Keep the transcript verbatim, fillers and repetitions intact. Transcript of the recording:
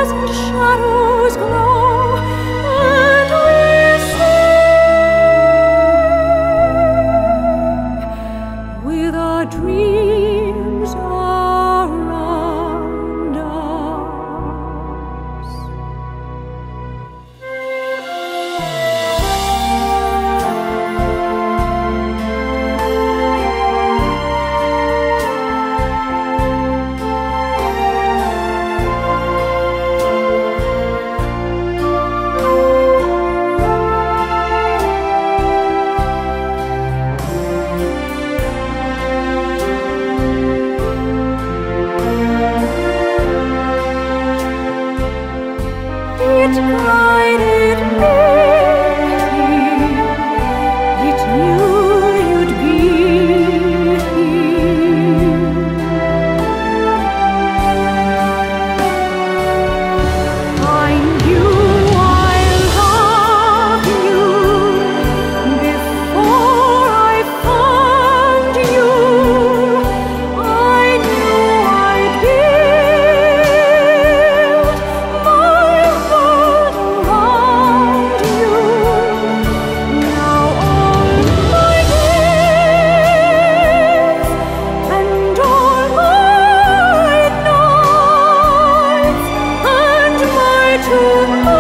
thousand shadows glow, and we sing with our dreams around us. It guided me here, it knew you'd be here. I knew I loved you before I found you. I knew I'd build my world around you. Now all my days and all my nights and my tomorrows